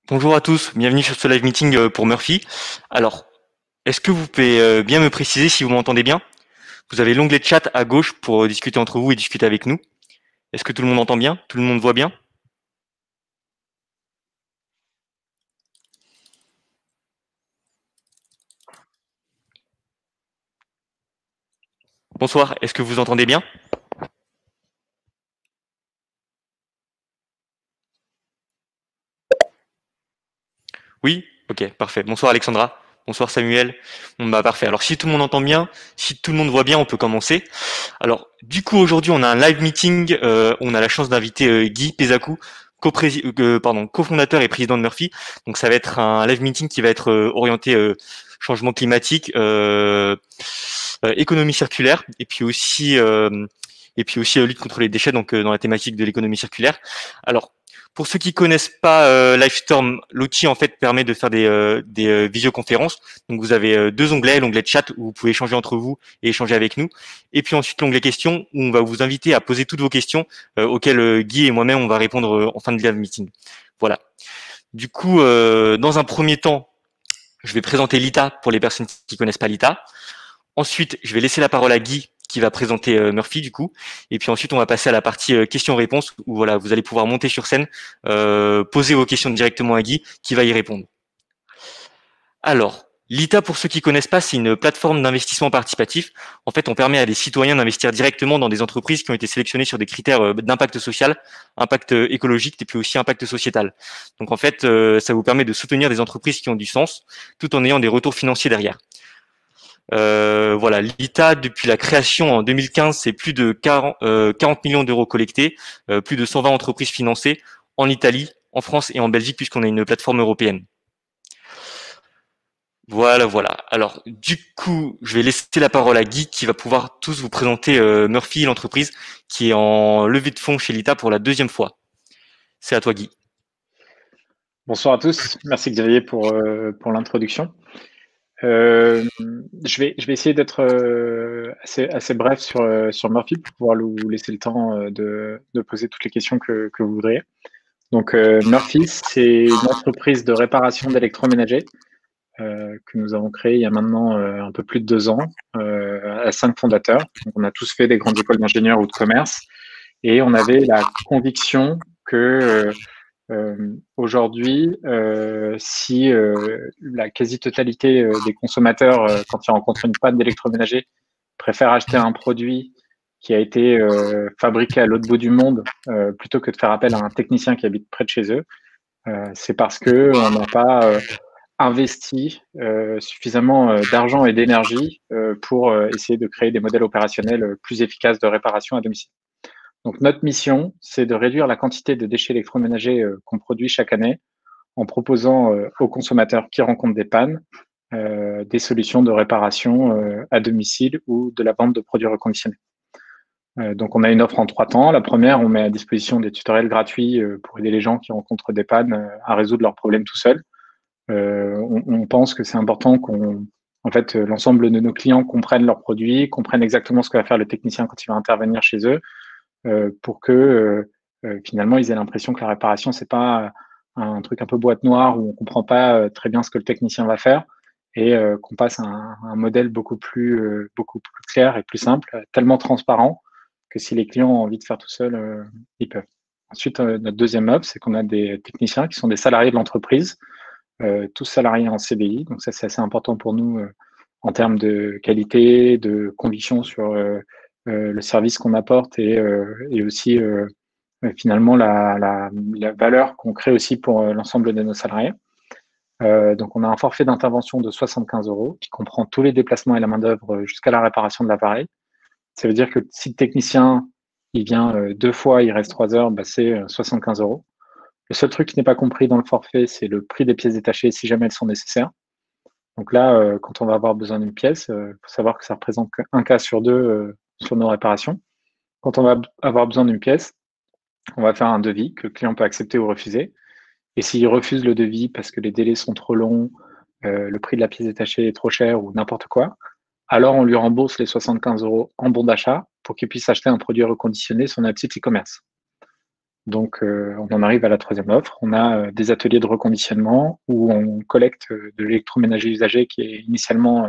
Bonjour à tous, bienvenue sur ce live meeting pour Murphy. Alors, est-ce que vous pouvez bien me préciser si vous m'entendez bien? Vous avez l'onglet chat à gauche pour discuter entre vous et discuter avec nous. Est-ce que tout le monde entend bien? Tout le monde voit bien? Bonsoir, est-ce que vous entendez bien? Oui? Ok, parfait. Bonsoir Alexandra. Bonsoir Samuel. Bon, bah parfait. Alors si tout le monde entend bien, si tout le monde voit bien, on peut commencer. Alors du coup aujourd'hui on a un live meeting. On a la chance d'inviter Guy Pezakou, cofondateur et président de Murphy. Donc ça va être un live meeting qui va être orienté changement climatique, économie circulaire et puis aussi lutte contre les déchets. Donc dans la thématique de l'économie circulaire. Alors pour ceux qui connaissent pas Livestorm, l'outil en fait permet de faire des visioconférences. Donc vous avez deux onglets, l'onglet chat où vous pouvez échanger entre vous et échanger avec nous, et puis ensuite l'onglet questions où on va vous inviter à poser toutes vos questions auxquelles Guy et moi-même on va répondre en fin de live meeting. Voilà. Du coup, dans un premier temps, je vais présenter l'ITA pour les personnes qui connaissent pas l'ITA. Ensuite, je vais laisser la parole à Guy qui va présenter Murphy du coup, et puis ensuite on va passer à la partie questions-réponses où voilà vous allez pouvoir monter sur scène, poser vos questions directement à Guy qui va y répondre. Alors, l'ITA, pour ceux qui connaissent pas, c'est une plateforme d'investissement participatif. En fait, on permet à des citoyens d'investir directement dans des entreprises qui ont été sélectionnées sur des critères d'impact social, impact écologique et puis aussi impact sociétal. Donc en fait, ça vous permet de soutenir des entreprises qui ont du sens, tout en ayant des retours financiers derrière. Voilà, l'ITA, depuis la création en 2015, c'est plus de 40 millions d'euros collectés, plus de 120 entreprises financées en Italie, en France et en Belgique, puisqu'on est une plateforme européenne. Voilà, voilà. Alors, du coup, je vais laisser la parole à Guy qui va pouvoir tous vous présenter Murphy, l'entreprise qui est en levée de fonds chez l'ITA pour la deuxième fois. C'est à toi, Guy. Bonsoir à tous, merci Xavier pour l'introduction. Je vais essayer d'être assez bref sur Murphy pour pouvoir vous laisser le temps de poser toutes les questions que vous voudriez. Donc Murphy, c'est une entreprise de réparation d'électroménager que nous avons créée il y a maintenant un peu plus de 2 ans à 5 fondateurs. Donc, on a tous fait des grandes écoles d'ingénieurs ou de commerce et on avait la conviction que aujourd'hui, si la quasi-totalité des consommateurs, quand ils rencontrent une panne d'électroménager, préfèrent acheter un produit qui a été fabriqué à l'autre bout du monde plutôt que de faire appel à un technicien qui habite près de chez eux, c'est parce que on n'a pas investi suffisamment d'argent et d'énergie pour essayer de créer des modèles opérationnels plus efficaces de réparation à domicile. Donc notre mission, c'est de réduire la quantité de déchets électroménagers qu'on produit chaque année en proposant aux consommateurs qui rencontrent des pannes des solutions de réparation à domicile ou de la vente de produits reconditionnés. Donc on a une offre en 3 temps. La première, on met à disposition des tutoriels gratuits pour aider les gens qui rencontrent des pannes à résoudre leurs problèmes tout seuls. On pense que c'est important en fait, l'ensemble de nos clients comprennent leurs produits, comprennent exactement ce que va faire le technicien quand il va intervenir chez eux, pour que finalement ils aient l'impression que la réparation c'est pas un truc un peu boîte noire où on comprend pas très bien ce que le technicien va faire et qu'on passe à un modèle beaucoup plus clair et plus simple, tellement transparent que si les clients ont envie de faire tout seuls, ils peuvent. Ensuite, notre deuxième offre, c'est qu'on a des techniciens qui sont des salariés de l'entreprise, tous salariés en CDI. Donc ça, c'est assez important pour nous en termes de qualité, de conviction sur le service qu'on apporte et aussi finalement la valeur qu'on crée aussi pour l'ensemble de nos salariés. Donc on a un forfait d'intervention de 75 euros qui comprend tous les déplacements et la main-d'œuvre jusqu'à la réparation de l'appareil. Ça veut dire que si le technicien il vient 2 fois, il reste 3 heures, bah, c'est 75 euros. Le seul truc qui n'est pas compris dans le forfait, c'est le prix des pièces détachées si jamais elles sont nécessaires. Donc là, quand on va avoir besoin d'une pièce, il faut savoir que ça représente qu'un cas sur deux sur nos réparations. Quand on va avoir besoin d'une pièce, on va faire un devis que le client peut accepter ou refuser. Et s'il refuse le devis parce que les délais sont trop longs, le prix de la pièce détachée est trop cher ou n'importe quoi, alors on lui rembourse les 75 euros en bon d'achat pour qu'il puisse acheter un produit reconditionné sur notre site e-commerce. Donc, on en arrive à la troisième offre. On a des ateliers de reconditionnement où on collecte de l'électroménager usagé qui est initialement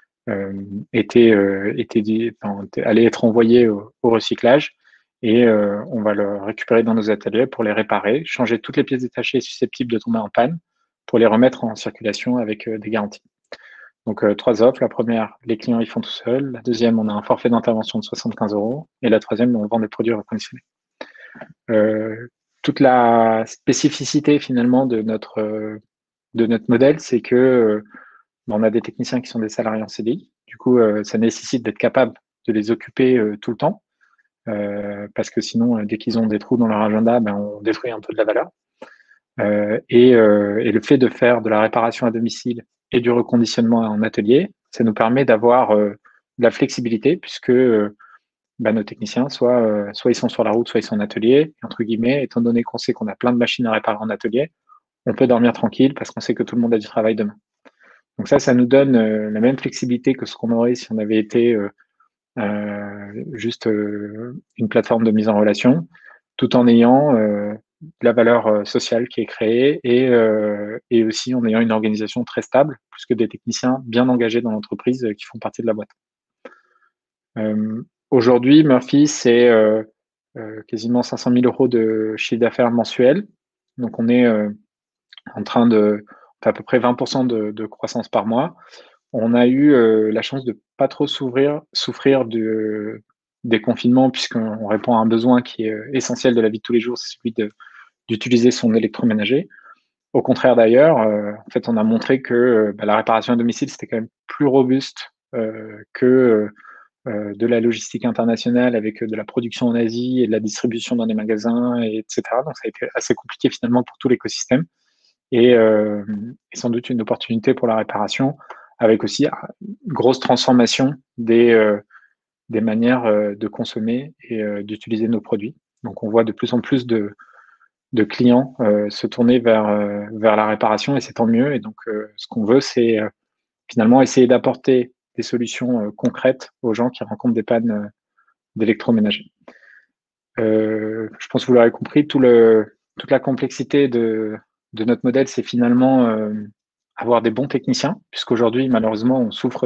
allait être envoyé au recyclage et on va le récupérer dans nos ateliers pour les réparer, changer toutes les pièces détachées susceptibles de tomber en panne pour les remettre en circulation avec des garanties. Donc, trois offres. La première, les clients ils font tout seuls. La deuxième, on a un forfait d'intervention de 75 €. Et la troisième, on vend des produits reconditionnés. Toute la spécificité finalement de notre modèle, c'est que on a des techniciens qui sont des salariés en CDI. Du coup, ça nécessite d'être capable de les occuper tout le temps. Parce que sinon, dès qu'ils ont des trous dans leur agenda, on détruit un peu de la valeur. Et le fait de faire de la réparation à domicile et du reconditionnement en atelier, ça nous permet d'avoir de la flexibilité puisque nos techniciens, soit ils sont sur la route, soit ils sont en atelier. Et entre guillemets, étant donné qu'on sait qu'on a plein de machines à réparer en atelier, on peut dormir tranquille parce qu'on sait que tout le monde a du travail demain. Donc ça nous donne la même flexibilité que ce qu'on aurait si on avait été juste une plateforme de mise en relation, tout en ayant de la valeur sociale qui est créée et aussi en ayant une organisation très stable, puisque des techniciens bien engagés dans l'entreprise qui font partie de la boîte. Aujourd'hui, Murphy, c'est quasiment 500 000 € de chiffre d'affaires mensuel. Donc, on est en train de à peu près 20% de croissance par mois. On a eu la chance de pas trop souffrir des confinements puisqu'on répond à un besoin qui est essentiel de la vie de tous les jours, c'est celui d'utiliser son électroménager. Au contraire d'ailleurs, en fait, on a montré que la réparation à domicile, c'était quand même plus robuste que de la logistique internationale avec de la production en Asie et de la distribution dans des magasins, etc. Donc ça a été assez compliqué finalement pour tout l'écosystème et sans doute une opportunité pour la réparation avec aussi une grosse transformation des manières de consommer et d'utiliser nos produits. Donc on voit de plus en plus de clients se tourner vers la réparation et c'est tant mieux. Et donc ce qu'on veut, c'est finalement essayer d'apporter des solutions concrètes aux gens qui rencontrent des pannes d'électroménager. Je pense que vous l'aurez compris, toute la complexité de notre modèle, c'est finalement avoir des bons techniciens, puisqu'aujourd'hui, malheureusement, on souffre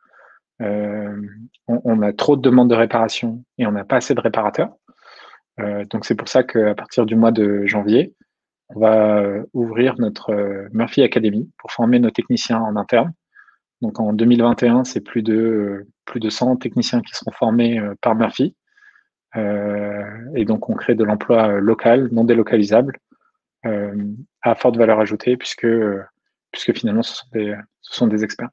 on a trop de demandes de réparation et on n'a pas assez de réparateurs. Donc c'est pour ça qu'à partir du mois de janvier, on va ouvrir notre Murphy Academy pour former nos techniciens en interne. Donc en 2021, c'est plus de 100 techniciens qui seront formés par Murphy. Et donc on crée de l'emploi local, non délocalisable, à forte valeur ajoutée puisque finalement ce sont des experts.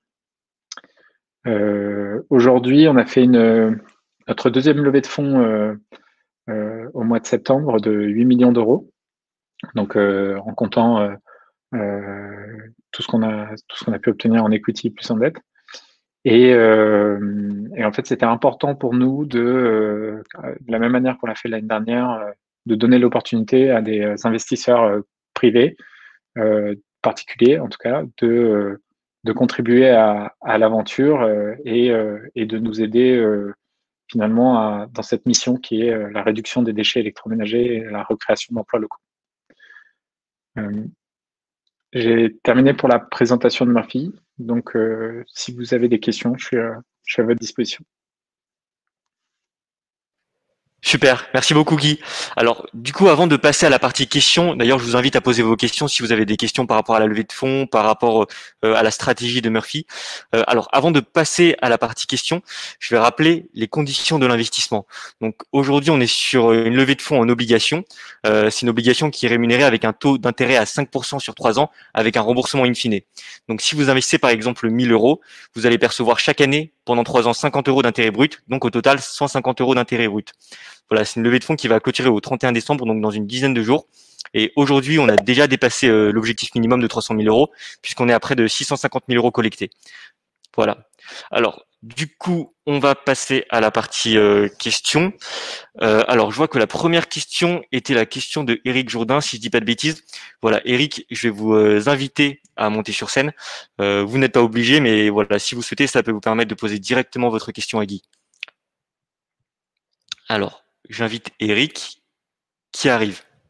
Aujourd'hui, on a fait notre deuxième levée de fonds au mois de septembre de 8 millions d'euros. Donc en comptant tout ce qu'on a pu obtenir en equity plus en dette. Et en fait, c'était important pour nous de la même manière qu'on l'a fait l'année dernière, de donner l'opportunité à des investisseurs privés, particuliers en tout cas, de contribuer à l'aventure et de nous aider finalement dans cette mission qui est la réduction des déchets électroménagers et la recréation d'emplois locaux. J'ai terminé pour la présentation de Murphy. Donc, si vous avez des questions, je suis à votre disposition. Super, merci beaucoup Guy. Alors du coup, avant de passer à la partie questions, d'ailleurs je vous invite à poser vos questions si vous avez des questions par rapport à la levée de fonds, par rapport à la stratégie de Murphy. Alors avant de passer à la partie questions, je vais rappeler les conditions de l'investissement. Donc aujourd'hui on est sur une levée de fonds en obligation. C'est une obligation qui est rémunérée avec un taux d'intérêt à 5% sur 3 ans avec un remboursement in fine. Donc si vous investissez par exemple 1 000 €, vous allez percevoir chaque année pendant 3 ans 50 € d'intérêt brut, donc au total 150 € d'intérêt brut. Voilà, c'est une levée de fonds qui va clôturer au 31 décembre, donc dans une dizaine de jours. Et aujourd'hui, on a déjà dépassé l'objectif minimum de 300 000 €, puisqu'on est à près de 650 000 € collectés. Voilà. Alors, du coup, on va passer à la partie questions. Alors, je vois que la première question était la question de Eric Jourdain, si je dis pas de bêtises. Voilà, Eric, je vais vous inviter à monter sur scène. Vous n'êtes pas obligé, mais voilà, si vous souhaitez, ça peut vous permettre de poser directement votre question à Guy. Alors, j'invite Eric qui arrive.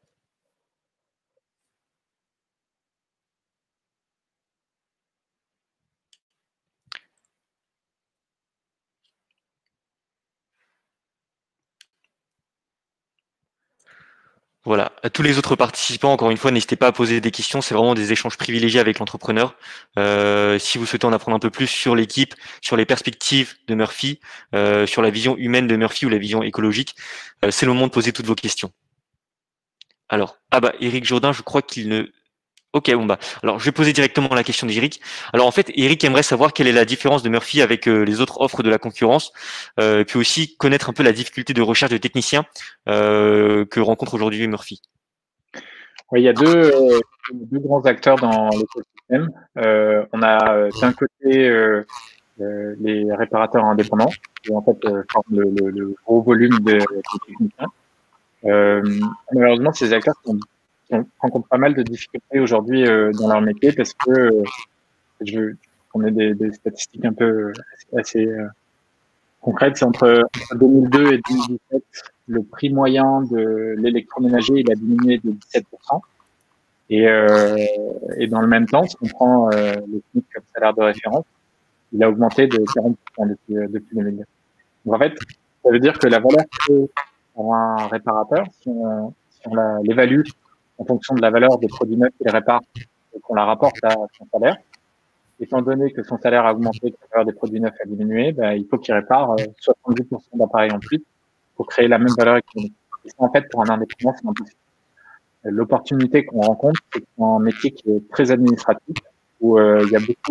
Voilà. À tous les autres participants, encore une fois, n'hésitez pas à poser des questions. C'est vraiment des échanges privilégiés avec l'entrepreneur. Si vous souhaitez en apprendre un peu plus sur l'équipe, sur les perspectives de Murphy, sur la vision humaine de Murphy ou la vision écologique, c'est le moment de poser toutes vos questions. Alors, Éric Jourdain, je crois qu'il ne... Ok, bon alors je vais poser directement la question d'Éric. Alors en fait, Éric aimerait savoir quelle est la différence de Murphy avec les autres offres de la concurrence, et puis aussi connaître un peu la difficulté de recherche de techniciens que rencontre aujourd'hui Murphy. Oui, il y a deux grands acteurs dans l'écosystème. On a d'un côté les réparateurs indépendants, qui en fait forment le gros volume des techniciens. Malheureusement, ces acteurs rencontrent pas mal de difficultés aujourd'hui dans leur métier parce que on ait des statistiques un peu assez concrètes. C'est entre 2002 et 2017, le prix moyen de l'électroménager il a diminué de 17%. Et dans le même temps, si on prend le SMIC comme salaire de référence, il a augmenté de 40% depuis 2002. Donc en fait, ça veut dire que la valeur pour un réparateur, si on l'évalue en fonction de la valeur des produits neufs qu'il répare et qu'on la rapporte à son salaire, étant donné que son salaire a augmenté, que la valeur des produits neufs a diminué, il faut qu'il répare 70% d'appareils en plus pour créer la même valeur économique. Et ça, en fait, pour un indépendant, c'est impossible. L'opportunité qu'on rencontre, c'est un métier qui est très administratif, où il y a beaucoup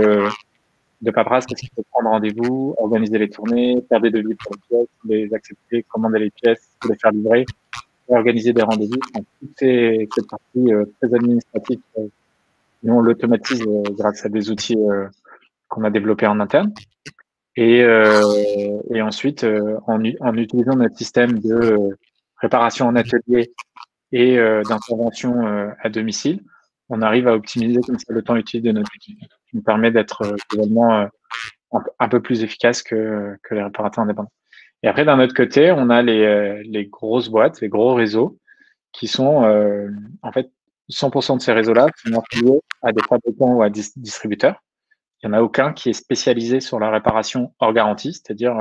de paperasse parce qu'il faut prendre rendez-vous, organiser les tournées, faire des devis pour les pièces, les accepter, commander les pièces, les faire livrer, organiser des rendez-vous. Donc, toute cette partie très administrative, nous on l'automatise grâce à des outils qu'on a développés en interne. Et ensuite, en utilisant notre système de réparation en atelier et d'intervention à domicile, on arrive à optimiser comme ça le temps utile de notre équipe, qui nous permet d'être globalement un peu plus efficace que les réparateurs indépendants. Et après, d'un autre côté, on a les grosses boîtes, les gros réseaux, qui sont en fait 100% de ces réseaux-là sont affiliés à des fabricants ou à des distributeurs. Il n'y en a aucun qui est spécialisé sur la réparation hors garantie, c'est-à-dire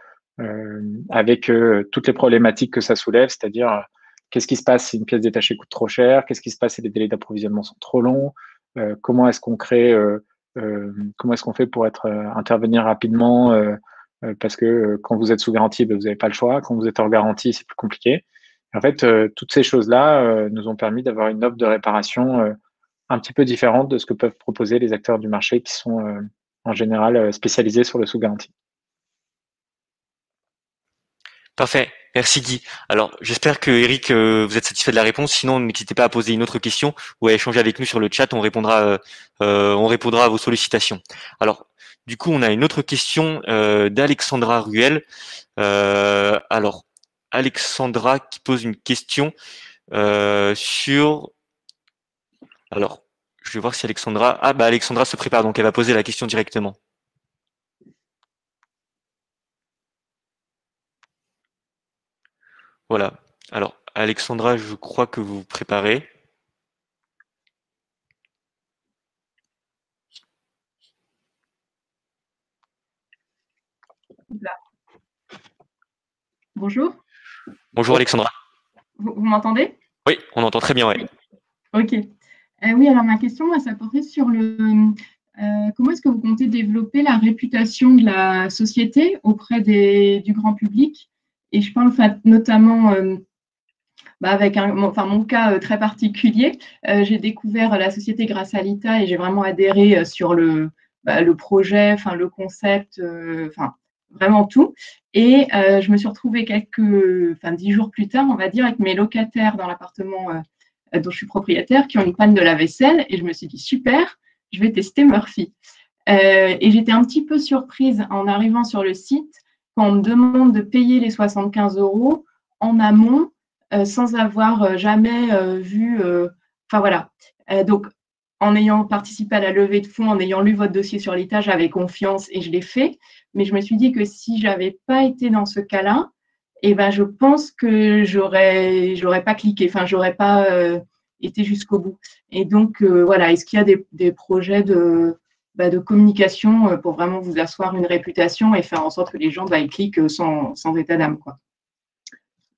avec toutes les problématiques que ça soulève, c'est-à-dire qu'est-ce qui se passe si une pièce détachée coûte trop cher, qu'est-ce qui se passe si les délais d'approvisionnement sont trop longs, comment est-ce qu'on crée, comment est-ce qu'on fait pour intervenir rapidement, parce que quand vous êtes sous garantie, vous n'avez pas le choix, quand vous êtes hors garantie, c'est plus compliqué. En fait, toutes ces choses-là nous ont permis d'avoir une offre de réparation un petit peu différente de ce que peuvent proposer les acteurs du marché qui sont en général spécialisés sur le sous-garantie. Parfait. Merci Guy. Alors, j'espère que Eric, vous êtes satisfait de la réponse. Sinon, n'hésitez pas à poser une autre question ou à échanger avec nous sur le chat. On répondra à vos sollicitations. Alors, du coup, on a une autre question d'Alexandra Ruel. Alors, Alexandra qui pose une question sur... Alors, je vais voir si Alexandra... Alexandra se prépare, donc elle va poser la question directement. Voilà. Alors, Alexandra, je crois que vous vous préparez. Bonjour. Bonjour Alexandra. Vous m'entendez? Oui, on entend très bien, oui. Ok. Oui, alors ma question, ça portait sur comment est-ce que vous comptez développer la réputation de la société auprès du grand public? Et je parle notamment avec mon cas très particulier. J'ai découvert la société grâce à l'ITA et j'ai vraiment adhéré sur le projet, le concept, vraiment tout. Et je me suis retrouvée 10 jours plus tard, on va dire, avec mes locataires dans l'appartement dont je suis propriétaire, qui ont une panne de la vaisselle. Et je me suis dit, super, je vais tester Murphy. Et j'étais un petit peu surprise en arrivant sur le site quand on me demande de payer les 75 € en amont sans avoir jamais vu. Voilà. Donc, en ayant participé à la levée de fonds, en ayant lu votre dossier sur l'État, j'avais confiance et je l'ai fait. Mais je me suis dit que si je n'avais pas été dans ce cas-là, je pense que j'aurais pas cliqué, j'aurais pas été jusqu'au bout. Et donc, voilà, est-ce qu'il y a des projets de communication pour vraiment vous asseoir une réputation et faire en sorte que les gens ils cliquent sans état d'âme, quoi.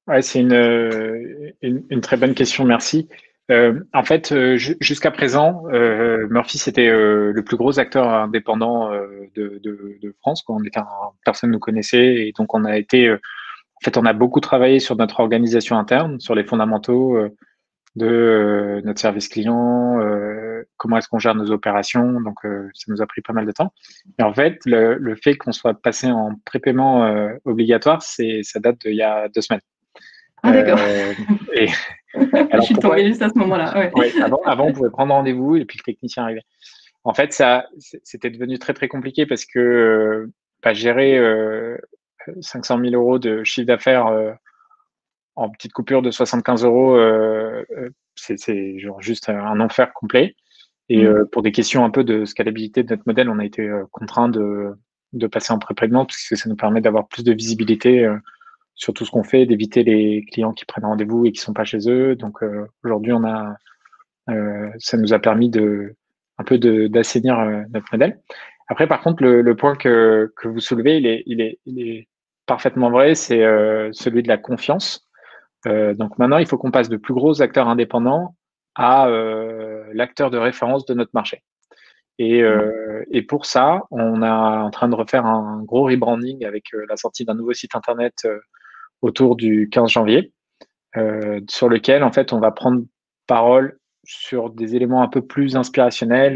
Ouais, c'est une très bonne question, merci. En fait, jusqu'à présent, Murphy, c'était le plus gros acteur indépendant de France, quoi. Personne ne nous connaissait et donc on a été, en fait, on a beaucoup travaillé sur notre organisation interne, sur les fondamentaux de notre service client, comment est-ce qu'on gère nos opérations. Donc, ça nous a pris pas mal de temps. Et en fait, le fait qu'on soit passé en prépaiement obligatoire, ça date d'il y a 2 semaines. Ah, d'accord. Et Je alors suis pourquoi tombée juste à ce moment-là. Ouais. Ouais, avant, on pouvait prendre rendez-vous et puis le technicien arrivait. En fait, c'était devenu très très compliqué parce que gérer 500 000 euros de chiffre d'affaires en petite coupure de 75 euros, c'est genre juste un enfer complet. Et pour des questions un peu de scalabilité de notre modèle, on a été contraint de passer en pré-paiement parce que ça nous permet d'avoir plus de visibilité sur tout ce qu'on fait, d'éviter les clients qui prennent rendez-vous et qui sont pas chez eux. Donc aujourd'hui, ça nous a permis d'assainir notre modèle. Après, par contre, le point que vous soulevez, il est parfaitement vrai, c'est celui de la confiance. Donc maintenant, il faut qu'on passe de plus gros acteurs indépendants à l'acteur de référence de notre marché. Et pour ça, on est en train de refaire un gros rebranding avec la sortie d'un nouveau site internet autour du 15 janvier, sur lequel en fait on va prendre parole sur des éléments un peu plus inspirationnels,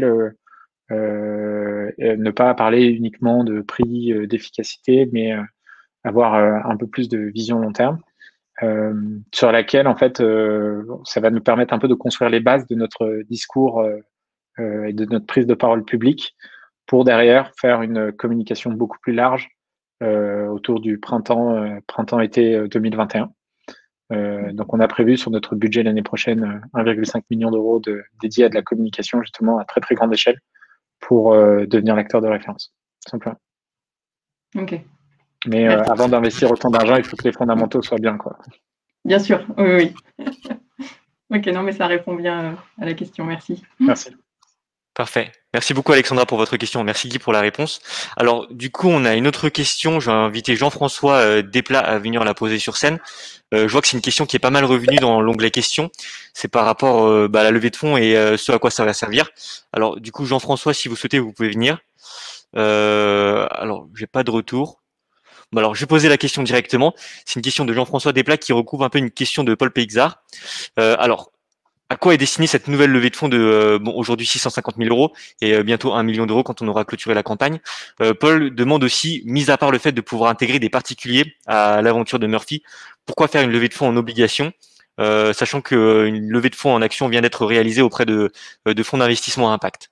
ne pas parler uniquement de prix, d'efficacité, mais avoir un peu plus de vision long terme, sur laquelle en fait ça va nous permettre un peu de construire les bases de notre discours et de notre prise de parole publique pour derrière faire une communication beaucoup plus large autour du printemps-été 2021. Donc, on a prévu sur notre budget l'année prochaine 1,5 million d'euros dédiés à de la communication justement à très très grande échelle pour devenir l'acteur de référence, simplement. Ok. Mais avant d'investir autant d'argent, il faut que les fondamentaux soient bien, quoi. Bien sûr, oui. Ok, non, mais ça répond bien à la question. Merci. Merci. Parfait. Merci beaucoup Alexandra pour votre question. Merci Guy pour la réponse. Alors du coup, on a une autre question. Je vais inviter Jean-François Desplat à venir la poser sur scène. Je vois que c'est une question qui est pas mal revenue dans l'onglet questions. C'est par rapport à la levée de fonds et ce à quoi ça va servir. Alors du coup, Jean-François, si vous souhaitez, vous pouvez venir. Alors, j'ai pas de retour. Bon, alors, je vais poser la question directement. C'est une question de Jean-François Desplat qui recouvre un peu une question de Paul Peixar. Alors, à quoi est destinée cette nouvelle levée de fonds de aujourd'hui 650 000 euros et bientôt 1 million d'euros quand on aura clôturé la campagne. Paul demande aussi, mis à part le fait de pouvoir intégrer des particuliers à l'aventure de Murphy, pourquoi faire une levée de fonds en obligation, sachant qu'une levée de fonds en action vient d'être réalisée auprès de fonds d'investissement à impact.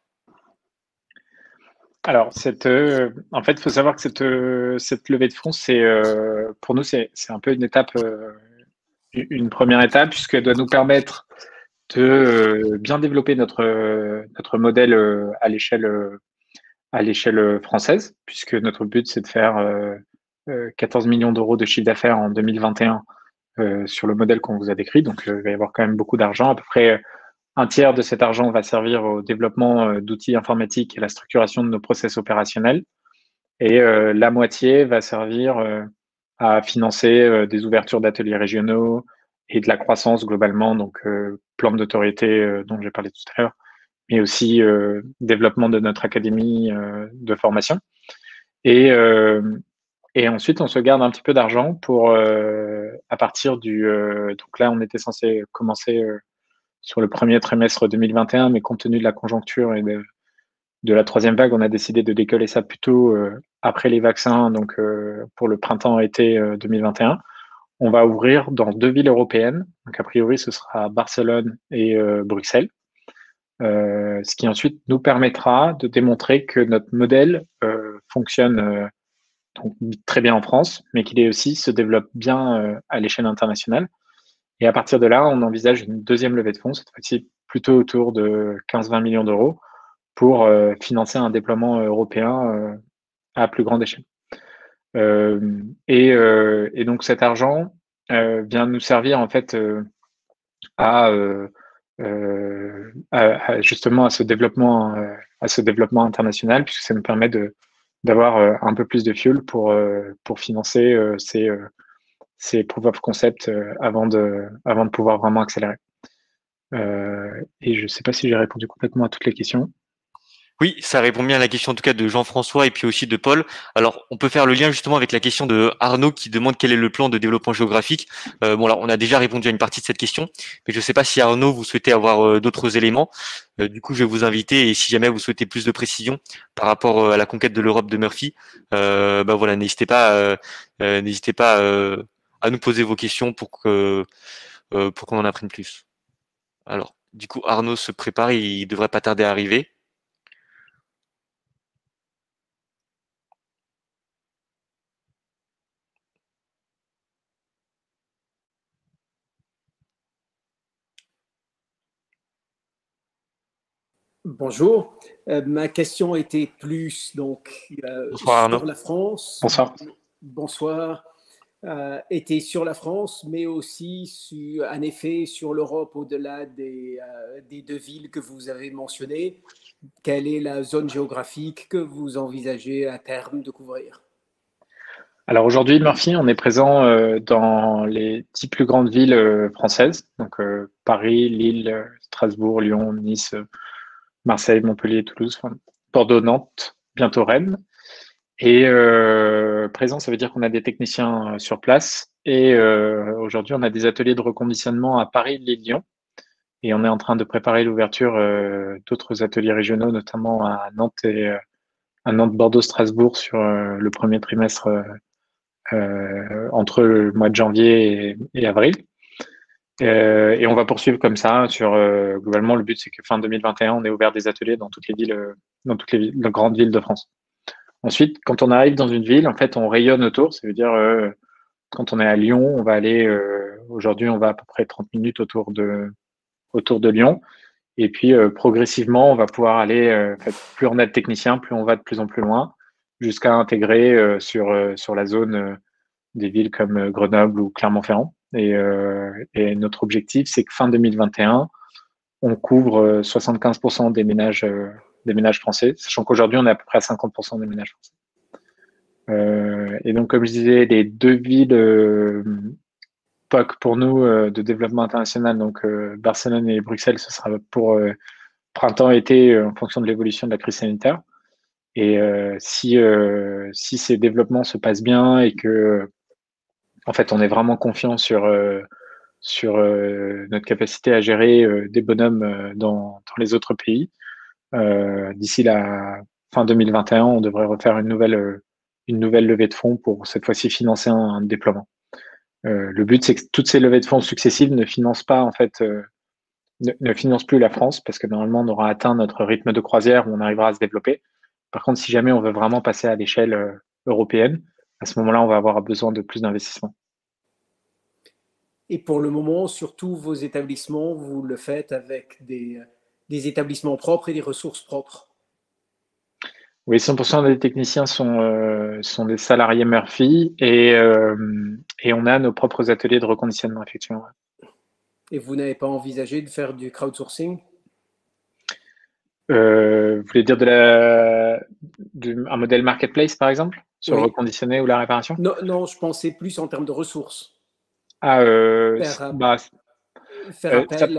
Alors, en fait, il faut savoir que cette levée de fonds, pour nous, c'est un peu une première étape, puisqu'elle doit nous permettre de bien développer notre modèle à l'échelle française, puisque notre but, c'est de faire 14 millions d'euros de chiffre d'affaires en 2021 sur le modèle qu'on vous a décrit. Donc, il va y avoir quand même beaucoup d'argent. À peu près un tiers de cet argent va servir au développement d'outils informatiques et la structuration de nos process opérationnels. Et la moitié va servir à financer des ouvertures d'ateliers régionaux et de la croissance globalement, donc plan de notoriété dont j'ai parlé tout à l'heure, mais aussi développement de notre académie de formation. Et ensuite, on se garde un petit peu d'argent pour, à partir donc là, on était censé commencer sur le premier trimestre 2021, mais compte tenu de la conjoncture et de la troisième vague, on a décidé de décoller ça plutôt après les vaccins, donc pour le printemps-été 2021. On va ouvrir dans 2 villes européennes. Donc, a priori, ce sera Barcelone et Bruxelles. Ce qui ensuite nous permettra de démontrer que notre modèle fonctionne donc, très bien en France, mais qu'il aussi se développe bien à l'échelle internationale. Et à partir de là, on envisage une deuxième levée de fonds, cette fois-ci plutôt autour de 15-20 millions d'euros, pour financer un déploiement européen à plus grande échelle. Et donc cet argent vient nous servir en fait justement à ce développement international, puisque ça nous permet d'avoir un peu plus de fuel pour financer ces proof of concept avant de pouvoir vraiment accélérer. Et je ne sais pas si j'ai répondu complètement à toutes les questions. Oui, ça répond bien à la question en tout cas de Jean-François et puis aussi de Paul. Alors, on peut faire le lien justement avec la question de Arnaud qui demande quel est le plan de développement géographique. Bon, là, on a déjà répondu à une partie de cette question, mais je ne sais pas si Arnaud, vous souhaitez avoir d'autres éléments. Du coup, je vais vous inviter et si jamais vous souhaitez plus de précision par rapport à la conquête de l'Europe de Murphy, bah voilà, n'hésitez pas à nous poser vos questions pour qu'on en apprenne plus. Alors, du coup, Arnaud se prépare, il devrait pas tarder à arriver. Bonjour. Ma question était plus donc Bonsoir Arnaud. sur la France. Bonsoir. Bonsoir. Était sur la France, mais aussi en effet sur l'Europe au-delà des 2 villes que vous avez mentionnées. Quelle est la zone géographique que vous envisagez à terme de couvrir? Alors aujourd'hui, Murphy, on est présent dans les 10 plus grandes villes françaises, donc Paris, Lille, Strasbourg, Lyon, Nice, Marseille, Montpellier, Toulouse, Bordeaux, Nantes, bientôt Rennes. Et présent, ça veut dire qu'on a des techniciens sur place. Et aujourd'hui, on a des ateliers de reconditionnement à Paris, Lille, Lyon. Et on est en train de préparer l'ouverture d'autres ateliers régionaux, notamment à Nantes à Nantes, Bordeaux, Strasbourg sur le premier trimestre entre le mois de janvier et avril. Et on va poursuivre comme ça sur globalement le but c'est que fin 2021 on ait ouvert des ateliers dans toutes les villes les grandes villes de France. Ensuite, quand on arrive dans une ville, en fait, on rayonne autour. Ça veut dire quand on est à Lyon, on va aller aujourd'hui on va à peu près 30 minutes autour de Lyon. Et puis progressivement, on va pouvoir aller en fait, plus on a de techniciens, plus on va de plus en plus loin, jusqu'à intégrer sur la zone des villes comme Grenoble ou Clermont-Ferrand. Et notre objectif, c'est que fin 2021, on couvre 75% des ménages français, sachant qu'aujourd'hui, on est à peu près à 50% des ménages français. Et donc, comme je disais, les 2 villes POC pour nous de développement international, donc Barcelone et Bruxelles, ce sera pour printemps-été en fonction de l'évolution de la crise sanitaire. Et si ces développements se passent bien et que en fait on est vraiment confiant sur notre capacité à gérer des bonhommes dans les autres pays, d'ici la fin 2021, on devrait refaire une nouvelle levée de fonds pour cette fois-ci financer un déploiement. Le but, c'est que toutes ces levées de fonds successives ne financent pas en fait ne finance plus la France parce que normalement on aura atteint notre rythme de croisière où on arrivera à se développer. Par contre, si jamais on veut vraiment passer à l'échelle européenne, à ce moment-là, on va avoir besoin de plus d'investissement. Et pour le moment, surtout vos établissements, vous le faites avec des établissements propres et des ressources propres? Oui, 100% des techniciens sont des salariés Murphy et on a nos propres ateliers de reconditionnement, effectivement. Et vous n'avez pas envisagé de faire du crowdsourcing? Vous voulez dire un modèle marketplace, par exemple, sur le reconditionné ou la réparation? Non, je pensais plus en termes de ressources. Faire appel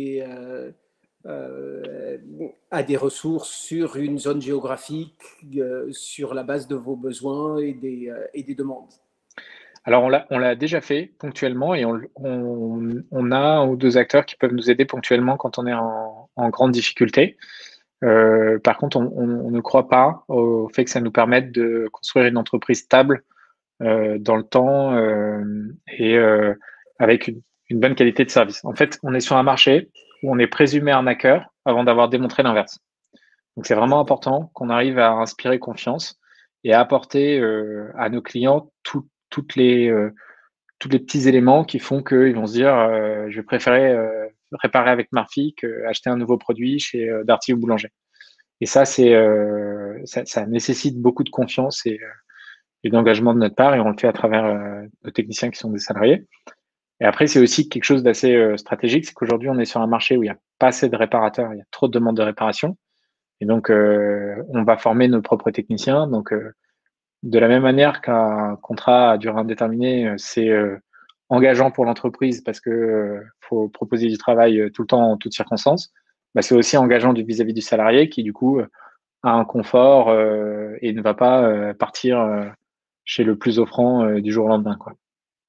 à des ressources sur une zone géographique, sur la base de vos besoins et des demandes. Alors, on l'a déjà fait ponctuellement et on a 1 ou 2 acteurs qui peuvent nous aider ponctuellement quand on est en grande difficulté. Par contre, on ne croit pas au fait que ça nous permette de construire une entreprise stable dans le temps et avec une bonne qualité de service. En fait, on est sur un marché où on est présumé arnaqueur avant d'avoir démontré l'inverse. Donc, c'est vraiment important qu'on arrive à inspirer confiance et à apporter à nos clients tous les petits éléments qui font qu'ils vont se dire je vais préférer réparer avec Murphy qu'acheter un nouveau produit chez Darty ou Boulanger. Et ça, ça nécessite beaucoup de confiance et d'engagement de notre part, et on le fait à travers nos techniciens qui sont des salariés. Et après, c'est aussi quelque chose d'assez stratégique, c'est qu'aujourd'hui, on est sur un marché où il n'y a pas assez de réparateurs, il y a trop de demandes de réparation. Et donc, on va former nos propres techniciens. Donc, de la même manière qu'un contrat à durée indéterminée, c'est engageant pour l'entreprise parce que faut proposer du travail tout le temps en toutes circonstances, bah, c'est aussi engageant vis-à-vis du salarié qui du coup a un confort et ne va pas partir chez le plus offrant du jour au lendemain, quoi.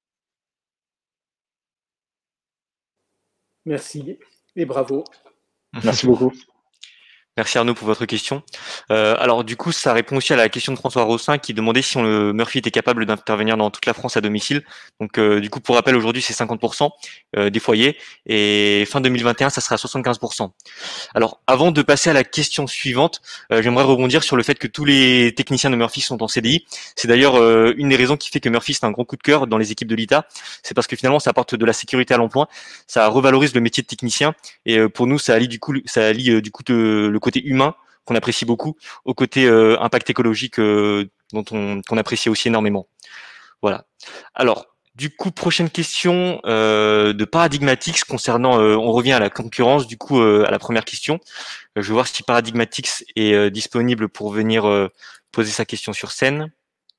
Merci et bravo. Merci beaucoup. Merci Arnaud pour votre question. Alors du coup, ça répond aussi à la question de François Rossin qui demandait si le Murphy était capable d'intervenir dans toute la France à domicile. Donc du coup, pour rappel, aujourd'hui c'est 50% des foyers et fin 2021, ça sera 75%. Alors avant de passer à la question suivante, j'aimerais rebondir sur le fait que tous les techniciens de Murphy sont en CDI. C'est d'ailleurs une des raisons qui fait que Murphy c'est un grand coup de cœur dans les équipes de l'ITA. C'est parce que finalement ça apporte de la sécurité à l'emploi, ça revalorise le métier de technicien et pour nous ça allie du coup le côté humain qu'on apprécie beaucoup au côté impact écologique qu'on apprécie aussi énormément. Voilà. Alors, du coup, prochaine question de Paradigmatix concernant, on revient à la concurrence, du coup, à la première question. Je vais voir si Paradigmatix est disponible pour venir poser sa question sur scène.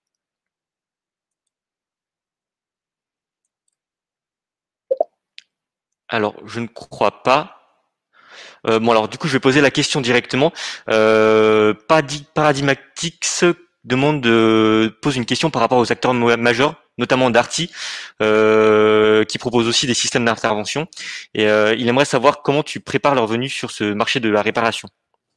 Alors, je ne crois pas. Bon, alors, du coup, je vais poser la question directement. Paradigmatix pose une question par rapport aux acteurs majeurs, notamment Darty, qui propose aussi des systèmes d'intervention. Et il aimerait savoir comment tu prépares leur venue sur ce marché de la réparation.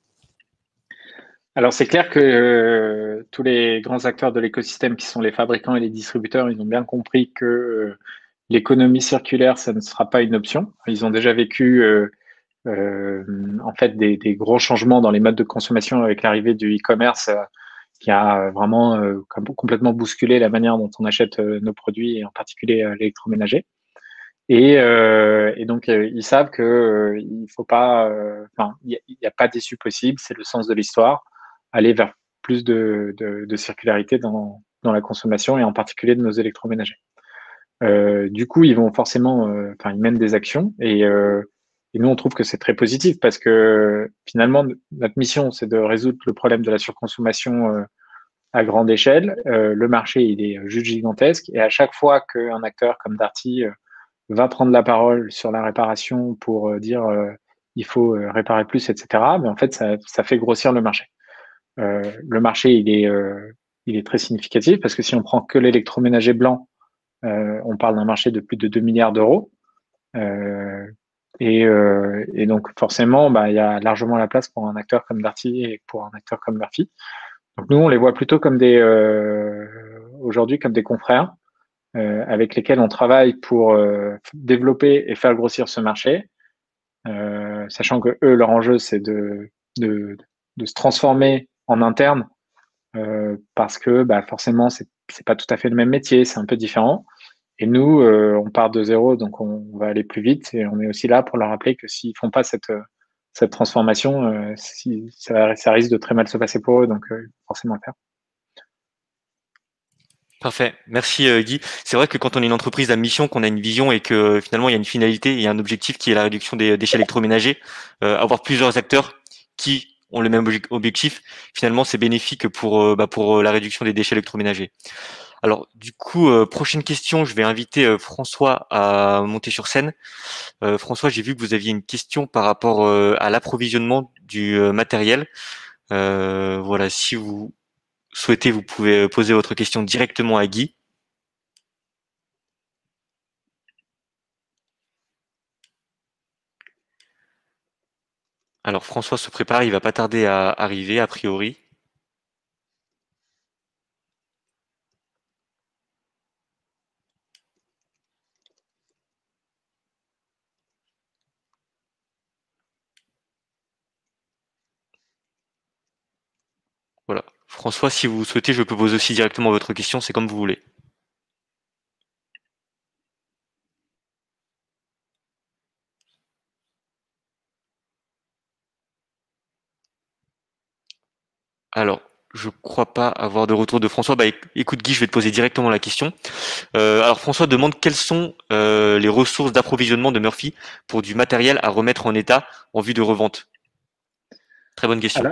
Alors c'est clair que tous les grands acteurs de l'écosystème qui sont les fabricants et les distributeurs, ils ont bien compris que l'économie circulaire, ça ne sera pas une option. Ils ont déjà vécu en fait des gros changements dans les modes de consommation avec l'arrivée du e-commerce qui a vraiment complètement bousculé la manière dont on achète nos produits et en particulier l'électroménager. Et donc ils savent que il faut pas, enfin il y a pas d'issue possible, c'est le sens de l'histoire, aller vers plus de circularité dans la consommation et en particulier de nos électroménagers. Du coup, ils vont forcément, enfin ils mènent des actions et nous on trouve que c'est très positif parce que finalement notre mission c'est de résoudre le problème de la surconsommation à grande échelle. Le marché il est juste gigantesque et à chaque fois qu'un acteur comme Darty va prendre la parole sur la réparation pour dire il faut réparer plus, etc. Mais en fait, ça fait grossir le marché. Le marché, il est très significatif parce que si on prend que l'électroménager blanc, on parle d'un marché de plus de 2 milliards d'euros. Et donc, forcément, bah, il y a largement la place pour un acteur comme Darty et pour un acteur comme Murphy. Donc, nous, on les voit plutôt comme aujourd'hui, comme des confrères avec lesquels on travaille pour développer et faire grossir ce marché, sachant que eux, leur enjeu, c'est de se transformer en interne parce que bah, forcément, c'est pas tout à fait le même métier, c'est un peu différent. Et nous, on part de zéro, donc on va aller plus vite et on est aussi là pour leur rappeler que s'ils font pas cette transformation, ça risque de très mal se passer pour eux, donc forcément le faire. Parfait, merci Guy. C'est vrai que quand on est une entreprise à mission, qu'on a une vision et que finalement il y a une finalité et un objectif qui est la réduction des déchets électroménagers, avoir plusieurs acteurs qui ont le même objectif, finalement c'est bénéfique pour la réduction des déchets électroménagers. Alors du coup, prochaine question, je vais inviter François à monter sur scène. François, j'ai vu que vous aviez une question par rapport à l'approvisionnement du matériel. Voilà, si vous souhaitez, vous pouvez poser votre question directement à Guy. Alors François se prépare, il va pas tarder à arriver a priori. Voilà. François, si vous souhaitez, je peux poser aussi directement votre question, c'est comme vous voulez. Alors, je crois pas avoir de retour de François. Bah écoute Guy, je vais te poser directement la question. Alors François demande quelles sont les ressources d'approvisionnement de Murphy pour du matériel à remettre en état en vue de revente. Très bonne question.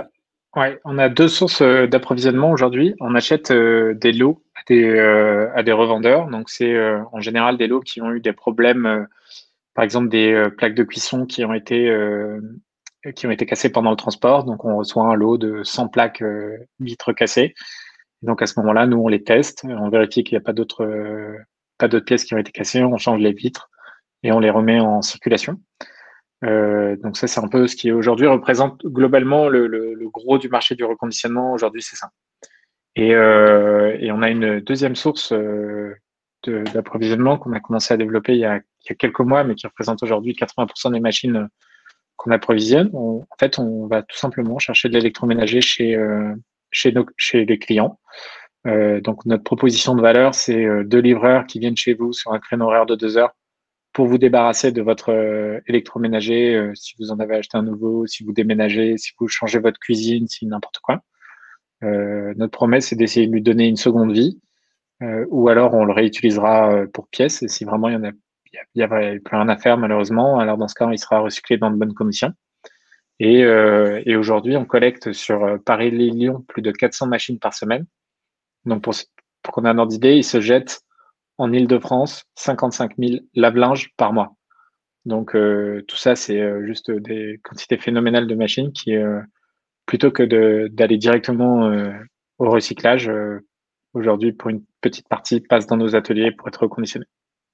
Ouais, on a deux sources d'approvisionnement aujourd'hui. On achète des lots à des revendeurs. Donc, c'est en général des lots qui ont eu des problèmes, par exemple des plaques de cuisson qui ont été cassées pendant le transport. Donc, on reçoit un lot de 100 plaques vitres cassées. Et donc, à ce moment-là, nous, on les teste. On vérifie qu'il n'y a pas d'autres pièces qui ont été cassées. On change les vitres et on les remet en circulation. Donc ça, c'est un peu ce qui aujourd'hui représente globalement le gros du marché du reconditionnement. Aujourd'hui, c'est ça. Et on a une deuxième source d'approvisionnement qu'on a commencé à développer il y a quelques mois, mais qui représente aujourd'hui 80% des machines qu'on approvisionne. En fait, on va tout simplement chercher de l'électroménager chez les clients. Donc notre proposition de valeur, c'est deux livreurs qui viennent chez vous sur un créneau horaire de 2 heures pour vous débarrasser de votre électroménager, si vous en avez acheté un nouveau, si vous déménagez, si vous changez votre cuisine, si n'importe quoi. Notre promesse, c'est d'essayer de lui donner une seconde vie, ou alors on le réutilisera pour pièces. Et si vraiment il y a plus rien à faire malheureusement, alors dans ce cas, il sera recyclé dans de bonnes conditions. Et aujourd'hui, on collecte sur Paris-Lyon plus de 400 machines par semaine. Donc pour qu'on ait un ordre d'idée, il se jette en Île-de-France 55 000 lave-linges par mois. Donc tout ça, c'est juste des quantités phénoménales de machines qui, plutôt que d'aller directement au recyclage, aujourd'hui, pour une petite partie, passent dans nos ateliers pour être reconditionnés.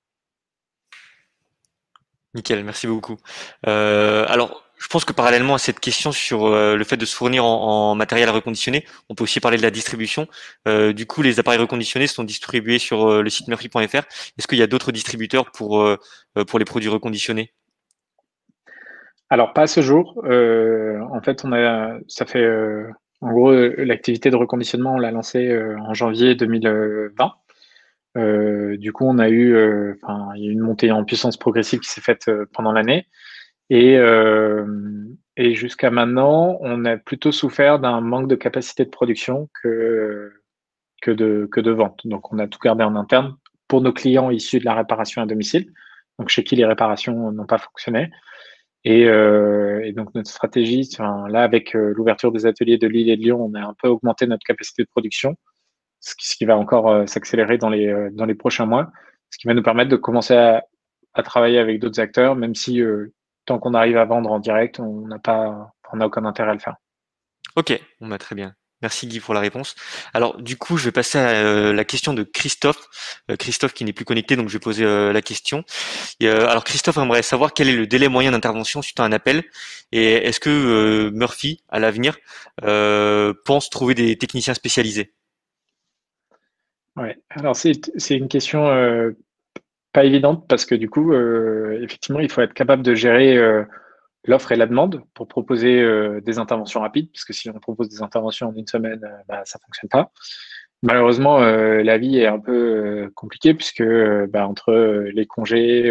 Nickel, merci beaucoup. Alors, je pense que parallèlement à cette question sur le fait de se fournir en matériel reconditionné, on peut aussi parler de la distribution. Du coup, les appareils reconditionnés sont distribués sur le site Murphy.fr. Est-ce qu'il y a d'autres distributeurs pour les produits reconditionnés? Alors, pas à ce jour. En fait, en gros, l'activité de reconditionnement, on l'a lancée en janvier 2020. Du coup, il y a eu une montée en puissance progressive qui s'est faite pendant l'année. Et jusqu'à maintenant, on a plutôt souffert d'un manque de capacité de production que de vente. Donc, on a tout gardé en interne pour nos clients issus de la réparation à domicile, donc chez qui les réparations n'ont pas fonctionné. Et donc, notre stratégie, là, avec l'ouverture des ateliers de Lille et de Lyon, on a un peu augmenté notre capacité de production, ce qui va encore s'accélérer dans les prochains mois, ce qui va nous permettre de commencer à travailler avec d'autres acteurs, même si tant qu'on arrive à vendre en direct, on n'a aucun intérêt à le faire. Ok, bon bah très bien. Merci Guy pour la réponse. Alors du coup, je vais passer à la question de Christophe. Christophe qui n'est plus connecté, donc je vais poser la question. Alors Christophe aimerait savoir quel est le délai moyen d'intervention suite à un appel et est-ce que Murphy, à l'avenir, pense trouver des techniciens spécialisés? Ouais. Alors c'est une question pas évidente parce que du coup, effectivement, il faut être capable de gérer l'offre et la demande pour proposer des interventions rapides, parce que si on propose des interventions en une semaine, ça fonctionne pas. Malheureusement, la vie est un peu compliquée puisque entre les congés,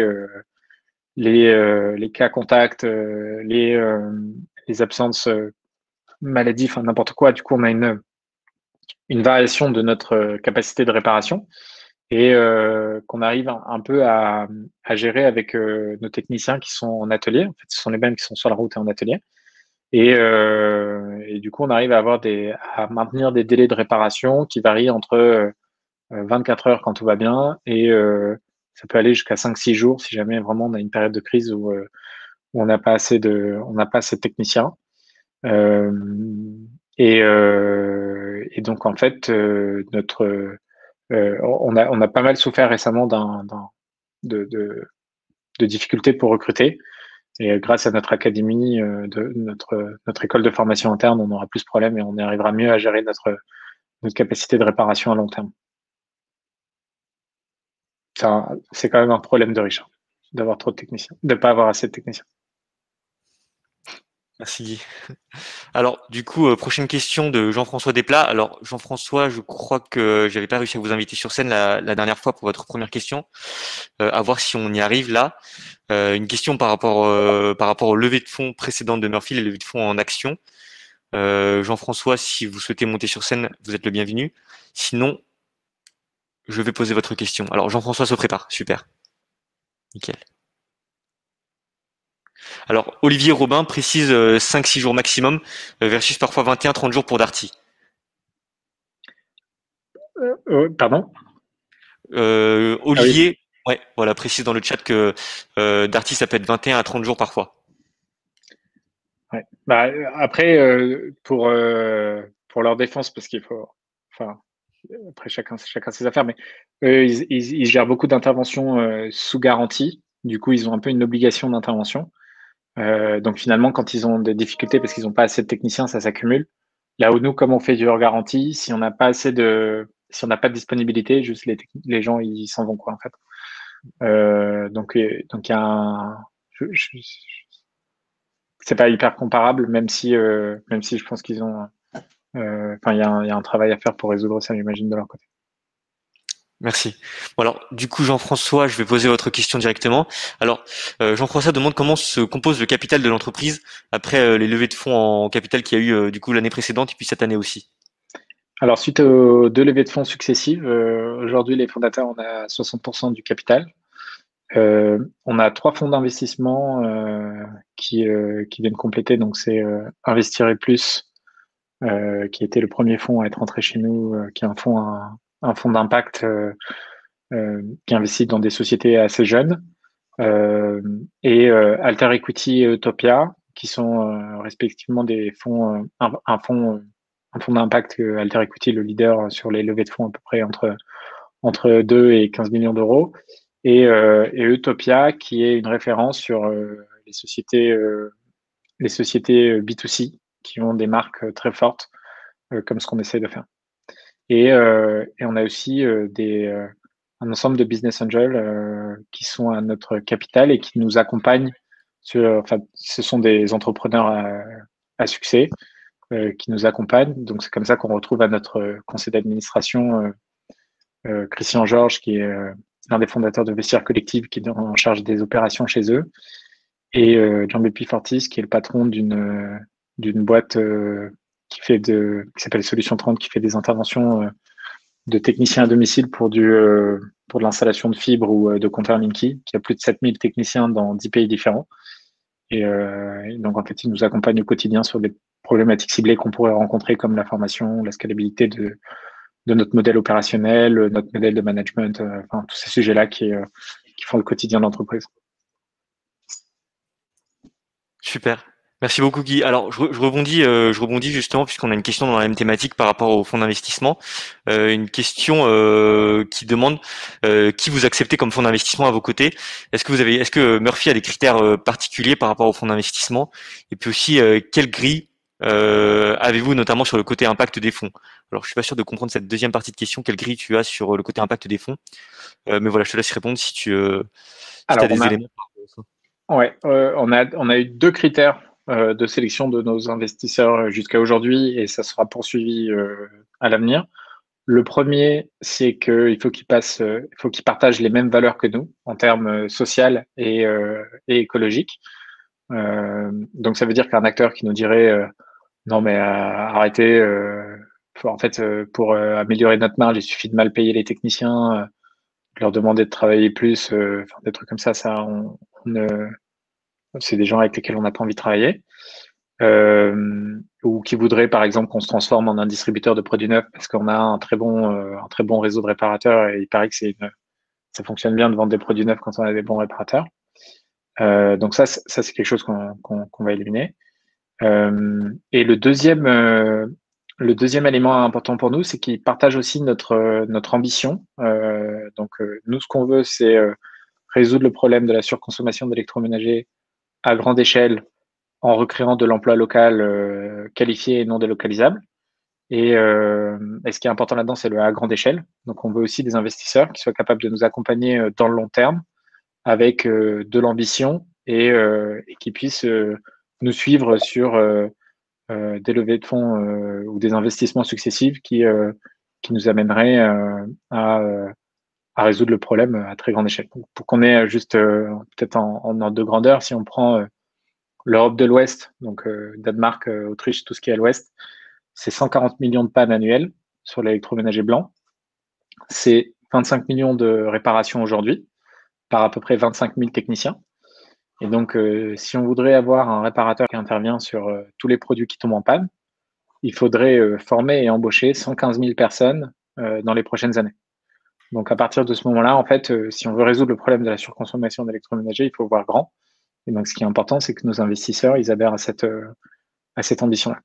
les cas contacts, les absences maladie, enfin n'importe quoi, du coup, on a une variation de notre capacité de réparation et qu'on arrive un peu à gérer avec nos techniciens qui sont en atelier. En fait, ce sont les mêmes qui sont sur la route et en atelier. Et du coup, on arrive à maintenir des délais de réparation qui varient entre 24 heures quand tout va bien et ça peut aller jusqu'à 5-6 jours si jamais vraiment on a une période de crise où on n'a pas assez on n'a pas assez de techniciens. Et donc en fait, on a pas mal souffert récemment de difficultés pour recruter. Et grâce à notre académie, notre école de formation interne, on n'aura plus ce problème et on arrivera mieux à gérer notre capacité de réparation à long terme. C'est quand même un problème de Richard, d'avoir trop de techniciens, de ne pas avoir assez de techniciens. Merci Guy. Alors, du coup, prochaine question de Jean-François Desplat. Alors, Jean-François, je crois que j'avais pas réussi à vous inviter sur scène la dernière fois pour votre première question. À voir si on y arrive là. Une question par rapport aux levées de fonds précédentes de Murphy, les levées de fonds en action. Jean-François, si vous souhaitez monter sur scène, vous êtes le bienvenu. Sinon, je vais poser votre question. Alors, Jean-François se prépare. Super. Nickel. Alors, Olivier Robin précise 5-6 jours maximum, versus parfois 21-30 jours pour Darty. Pardon? Olivier, ouais, voilà, précise dans le chat que Darty, ça peut être 21 à 30 jours parfois. Ouais. Bah, après, pour leur défense, parce qu'il faut, enfin, après chacun ses affaires, mais ils gèrent beaucoup d'interventions sous garantie. Du coup, ils ont un peu une obligation d'intervention. Donc finalement, quand ils ont des difficultés parce qu'ils n'ont pas assez de techniciens, ça s'accumule. Là où nous, comme on fait du hors garantie, si on n'a pas de disponibilité, juste les gens ils s'en vont quoi en fait. Donc il y a c'est pas hyper comparable, même si je pense qu'ils ont, enfin il y a un travail à faire pour résoudre ça, j'imagine de leur côté. Merci. Bon alors, du coup, Jean-François, je vais poser votre question directement. Alors, Jean-François demande comment se compose le capital de l'entreprise après les levées de fonds en capital qu'il y a eu du coup l'année précédente et puis cette année aussi. Alors, suite aux 2 levées de fonds successives, aujourd'hui, les fondateurs, on a 60% du capital. On a 3 fonds d'investissement qui viennent compléter. Donc, c'est Investir et Plus, qui était le premier fonds à être entré chez nous, qui est un fonds d'impact qui investit dans des sociétés assez jeunes. Et Alter Equity et Utopia, qui sont respectivement des fonds, un fonds d'impact, Alter Equity, le leader sur les levées de fonds à peu près entre 2 et 15 millions d'euros, et Utopia, qui est une référence sur les sociétés B2C qui ont des marques très fortes, comme ce qu'on essaie de faire. Et on a aussi un ensemble de business angels qui sont à notre capital et qui nous accompagnent enfin, ce sont des entrepreneurs à succès qui nous accompagnent. Donc, c'est comme ça qu'on retrouve à notre conseil d'administration Christian Georges, qui est l'un des fondateurs de Vestiaire Collective, qui est en charge des opérations chez eux, et Jean-Bépi Fortis, qui est le patron d'une boîte qui s'appelle Solution 30, qui fait des interventions de techniciens à domicile pour de l'installation de fibres ou de compteurs Linky, qui a plus de 7000 techniciens dans 10 pays différents. Et donc, en fait, ils nous accompagnent au quotidien sur des problématiques ciblées qu'on pourrait rencontrer, comme la formation, la scalabilité de notre modèle opérationnel, notre modèle de management, enfin, tous ces sujets-là qui font le quotidien de l'entreprise. Super. Merci beaucoup Guy. Alors je rebondis justement puisqu'on a une question dans la même thématique par rapport au fonds d'investissement. Une question qui demande qui vous acceptez comme fonds d'investissement à vos côtés. Est-ce que Murphy a des critères particuliers par rapport au fonds d'investissement? Et puis aussi quelle grille avez-vous notamment sur le côté impact des fonds? Alors je suis pas sûr de comprendre cette deuxième partie de question. Quelle grille tu as sur le côté impact des fonds? Mais voilà, je te laisse répondre si tu as des éléments. Ouais, on a eu 2 critères de sélection de nos investisseurs jusqu'à aujourd'hui, et ça sera poursuivi à l'avenir. Le premier, c'est qu'il faut qu'ils partagent les mêmes valeurs que nous en termes social et écologiques. Donc ça veut dire qu'un acteur qui nous dirait non mais arrêtez, en fait pour améliorer notre marge, il suffit de mal payer les techniciens, de leur demander de travailler plus, enfin, des trucs comme ça, c'est des gens avec lesquels on n'a pas envie de travailler. Ou qui voudraient par exemple qu'on se transforme en un distributeur de produits neufs parce qu'on a un très bon réseau de réparateurs, et il paraît que ça fonctionne bien de vendre des produits neufs quand on a des bons réparateurs. Donc ça c'est quelque chose qu'on va éliminer. Et le deuxième élément important pour nous, c'est qu'ils partagent aussi notre ambition. Donc nous, ce qu'on veut, c'est résoudre le problème de la surconsommation d'électroménager à grande échelle en recréant de l'emploi local qualifié et non délocalisable. Et ce qui est important là-dedans, c'est le à grande échelle. Donc, on veut aussi des investisseurs qui soient capables de nous accompagner dans le long terme avec de l'ambition et qui puissent nous suivre sur des levées de fonds ou des investissements successifs qui nous amèneraient à résoudre le problème à très grande échelle. Pour qu'on ait juste peut-être en ordre de grandeur, si on prend l'Europe de l'Ouest, donc Danemark, Autriche, tout ce qui est à l'Ouest, c'est 140 millions de pannes annuelles sur l'électroménager blanc. C'est 25 millions de réparations aujourd'hui par à peu près 25 000 techniciens. Et donc, si on voudrait avoir un réparateur qui intervient sur tous les produits qui tombent en panne, il faudrait former et embaucher 115 000 personnes dans les prochaines années. Donc, à partir de ce moment-là, en fait, si on veut résoudre le problème de la surconsommation d'électroménager, il faut voir grand. Et donc, ce qui est important, c'est que nos investisseurs, ils adhèrent à cette ambition-là.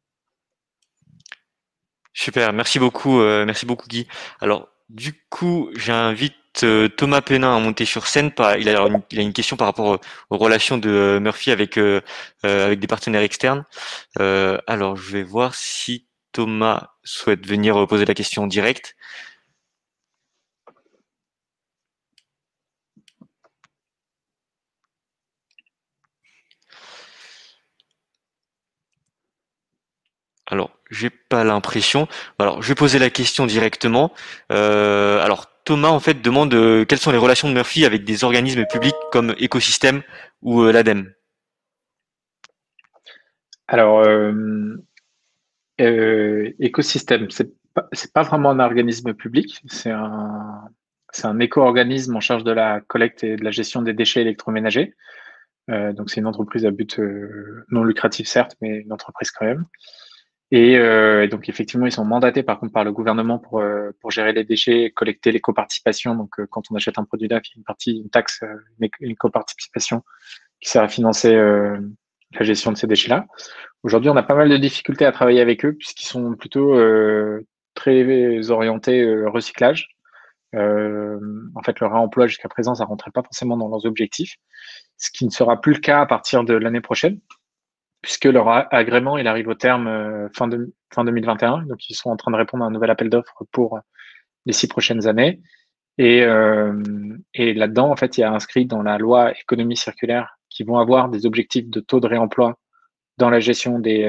Super, merci beaucoup Guy. Alors, du coup, j'invite Thomas Penin à monter sur scène. Il a une question par rapport aux relations de Murphy avec des partenaires externes. Alors, je vais voir si Thomas souhaite venir poser la question en direct. Alors, j'ai pas l'impression. Alors, je vais poser la question directement. Alors, Thomas, en fait, demande quelles sont les relations de Murphy avec des organismes publics comme Écosystème ou l'ADEME. Alors, Écosystème, c'est pas vraiment un organisme public, c'est un éco-organisme en charge de la collecte et de la gestion des déchets électroménagers. Donc, c'est une entreprise à but non lucratif, certes, mais une entreprise quand même. Et donc, effectivement, ils sont mandatés par contre par le gouvernement pour gérer les déchets, collecter les coparticipations. Donc, quand on achète un produit neuf, il y a une taxe, une coparticipation qui sert à financer la gestion de ces déchets-là. Aujourd'hui, on a pas mal de difficultés à travailler avec eux puisqu'ils sont plutôt très orientés recyclage. En fait, le réemploi jusqu'à présent, ça rentrait pas forcément dans leurs objectifs, ce qui ne sera plus le cas à partir de l'année prochaine, puisque leur agrément il arrive au terme fin 2021. Donc, ils sont en train de répondre à un nouvel appel d'offres pour les 6 prochaines années. Et là-dedans, en fait, il y a inscrit dans la loi économie circulaire qui vont avoir des objectifs de taux de réemploi dans la gestion des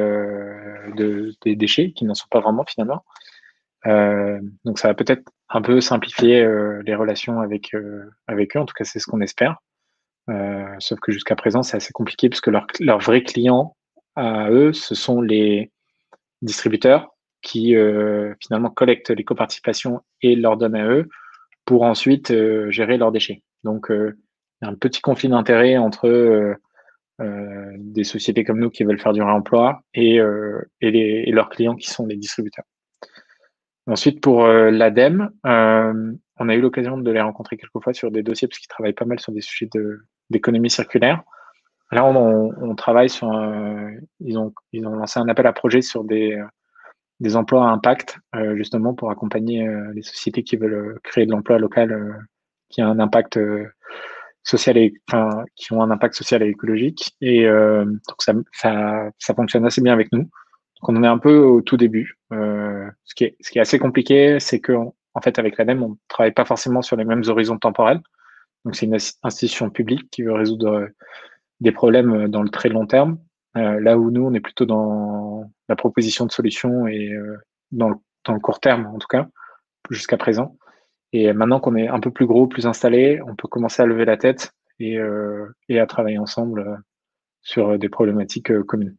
déchets, qui n'en sont pas vraiment finalement. Donc, ça va peut-être un peu simplifier les relations avec eux. En tout cas, c'est ce qu'on espère. Sauf que jusqu'à présent, c'est assez compliqué puisque leurs vrais clients à eux, ce sont les distributeurs qui finalement collectent les coparticipations et leur donnent à eux pour ensuite gérer leurs déchets. Donc, il y a un petit conflit d'intérêts entre des sociétés comme nous qui veulent faire du réemploi et leurs clients qui sont les distributeurs. Ensuite, pour l'ADEME, on a eu l'occasion de les rencontrer quelques fois sur des dossiers parce qu'ils travaillent pas mal sur des sujets d'économie circulaire. Là, on travaille sur ils ont lancé un appel à projet sur des emplois à impact, justement pour accompagner les sociétés qui veulent créer de l'emploi local qui a un impact social qui ont un impact social et écologique. Et donc ça fonctionne assez bien avec nous. Donc on en est un peu au tout début. Ce qui est assez compliqué, c'est que en fait avec l'ADEME, on ne travaille pas forcément sur les mêmes horizons temporels. Donc c'est une institution publique qui veut résoudre des problèmes dans le très long terme. Là où nous, on est plutôt dans la proposition de solutions et dans le court terme, en tout cas, jusqu'à présent. Et maintenant qu'on est un peu plus gros, plus installé, on peut commencer à lever la tête et à travailler ensemble sur des problématiques communes.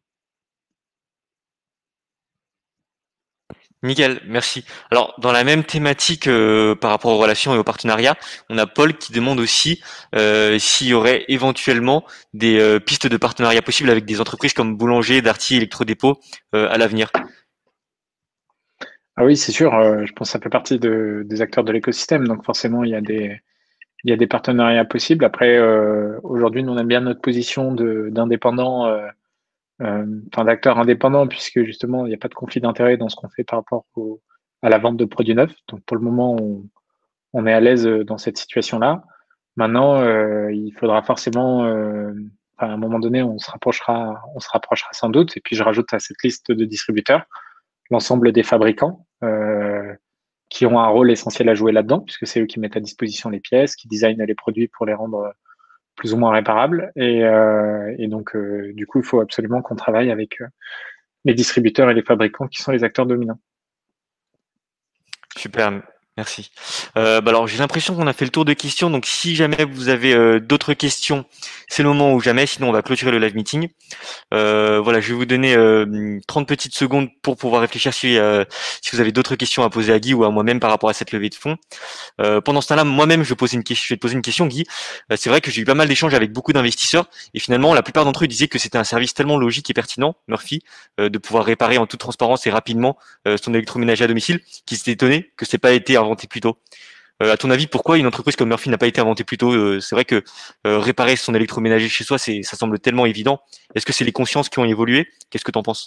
Nickel, merci. Alors, dans la même thématique par rapport aux relations et aux partenariats, on a Paul qui demande aussi s'il y aurait éventuellement des pistes de partenariat possibles avec des entreprises comme Boulanger, Darty, Electrodépôt à l'avenir. Ah oui, c'est sûr. Je pense que ça fait partie des acteurs de l'écosystème. Donc forcément, il y a des partenariats possibles. Après, aujourd'hui, nous, on aime bien notre position d'indépendant, d'acteur indépendant, puisque justement, il n'y a pas de conflit d'intérêt dans ce qu'on fait par rapport à la vente de produits neufs. Donc pour le moment, on est à l'aise dans cette situation-là. Maintenant, il faudra forcément, à un moment donné, on se rapprochera sans doute. Et puis je rajoute à cette liste de distributeurs l'ensemble des fabricants qui ont un rôle essentiel à jouer là-dedans, puisque c'est eux qui mettent à disposition les pièces, qui designent les produits pour les rendre plus ou moins réparables. Et donc, du coup, il faut absolument qu'on travaille avec les distributeurs et les fabricants qui sont les acteurs dominants. Super, Merci. Alors j'ai l'impression qu'on a fait le tour de questions, donc si jamais vous avez d'autres questions, c'est le moment ou jamais, sinon on va clôturer le live meeting. Voilà, je vais vous donner 30 petites secondes pour pouvoir réfléchir si vous avez d'autres questions à poser à Guy ou à moi-même par rapport à cette levée de fonds. Pendant ce temps-là, moi-même, je vais te poser une question, Guy. C'est vrai que j'ai eu pas mal d'échanges avec beaucoup d'investisseurs et finalement, la plupart d'entre eux disaient que c'était un service tellement logique et pertinent, Murphy, de pouvoir réparer en toute transparence et rapidement son électroménager à domicile, qu'ils s'étaient étonnés que c'est pas été inventé plus tôt. À ton avis, pourquoi une entreprise comme Murphy n'a pas été inventée plus tôt? C'est vrai que réparer son électroménager chez soi, ça semble tellement évident. Est-ce que c'est les consciences qui ont évolué? Qu'est-ce que tu en penses?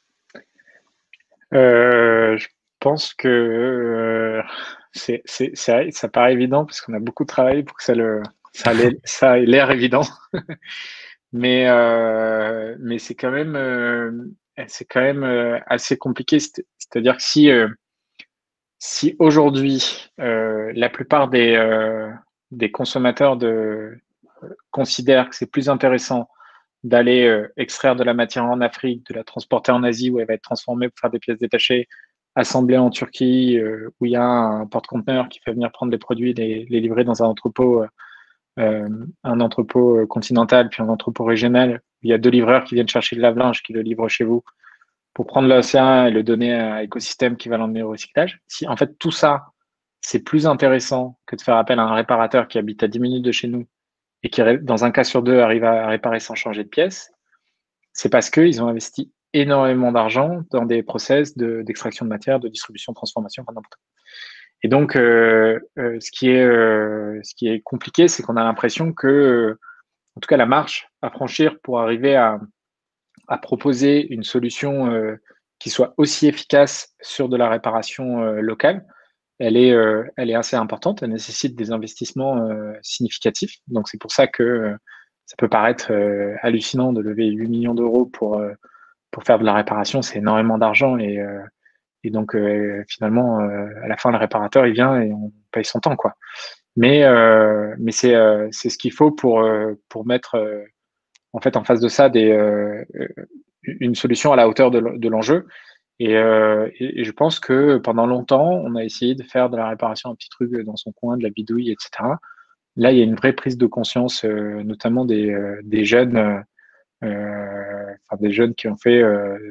Je pense que ça paraît évident parce qu'on a beaucoup travaillé pour que ça ait l'air évident. Mais c'est quand même assez compliqué. C'est-à-dire que si aujourd'hui la plupart des consommateurs considèrent que c'est plus intéressant d'aller extraire de la matière en Afrique, de la transporter en Asie où elle va être transformée pour faire des pièces détachées, assemblée en Turquie où il y a un porte-conteneur qui fait venir prendre les produits, les livrer dans un entrepôt continental, puis un entrepôt régional. Il y a 2 livreurs qui viennent chercher le lave-linge, qui le livrent chez vous pour prendre l'océan et le donner à un écosystème qui va l'emmener au recyclage. Si en fait tout ça, c'est plus intéressant que de faire appel à un réparateur qui habite à 10 minutes de chez nous et qui, dans un cas sur 2, arrive à réparer sans changer de pièce, c'est parce qu'ils ont investi énormément d'argent dans des process d'extraction de matière, de distribution, de transformation, enfin n'importe quoi. Et donc, ce qui est compliqué, c'est qu'on a l'impression que, en tout cas, la marche à franchir pour arriver à proposer une solution qui soit aussi efficace sur de la réparation locale, elle est assez importante. Elle nécessite des investissements significatifs. Donc, c'est pour ça que ça peut paraître hallucinant de lever 8 millions d'euros pour faire de la réparation. C'est énormément d'argent et donc, finalement, à la fin, le réparateur, il vient et on paye son temps, quoi. Mais c'est ce qu'il faut pour mettre en fait en face de ça une solution à la hauteur de l'enjeu. Et je pense que pendant longtemps, on a essayé de faire de la réparation un petit truc dans son coin, de la bidouille, etc. Là, il y a une vraie prise de conscience, notamment des jeunes, des jeunes qui ont fait